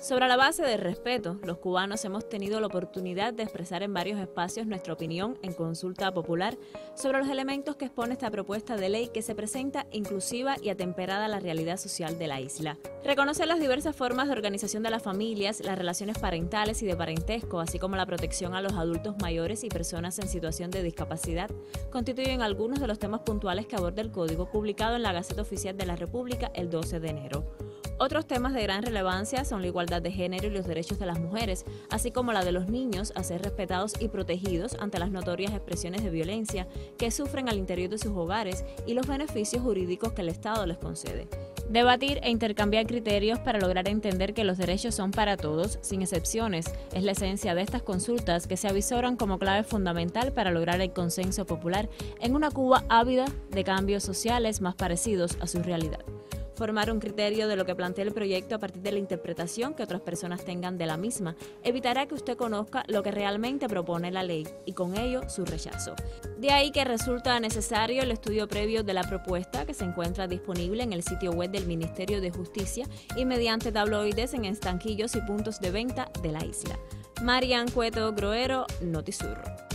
Sobre la base del respeto, los cubanos hemos tenido la oportunidad de expresar en varios espacios nuestra opinión en consulta popular sobre los elementos que expone esta propuesta de ley que se presenta inclusiva y atemperada a la realidad social de la isla. Reconocer las diversas formas de organización de las familias, las relaciones parentales y de parentesco, así como la protección a los adultos mayores y personas en situación de discapacidad, constituyen algunos de los temas puntuales que aborda el Código publicado en la Gaceta Oficial de la República el 12 de enero. Otros temas de gran relevancia son la igualdad de género y los derechos de las mujeres, así como la de los niños a ser respetados y protegidos ante las notorias expresiones de violencia que sufren al interior de sus hogares y los beneficios jurídicos que el Estado les concede. Debatir e intercambiar criterios para lograr entender que los derechos son para todos, sin excepciones, es la esencia de estas consultas que se avisoran como clave fundamental para lograr el consenso popular en una Cuba ávida de cambios sociales más parecidos a su realidad. Formar un criterio de lo que plantea el proyecto a partir de la interpretación que otras personas tengan de la misma evitará que usted conozca lo que realmente propone la ley y con ello su rechazo. De ahí que resulta necesario el estudio previo de la propuesta que se encuentra disponible en el sitio web del Ministerio de Justicia y mediante tabloides en estanquillos y puntos de venta de la isla. Marian Cueto Groero, Notisur.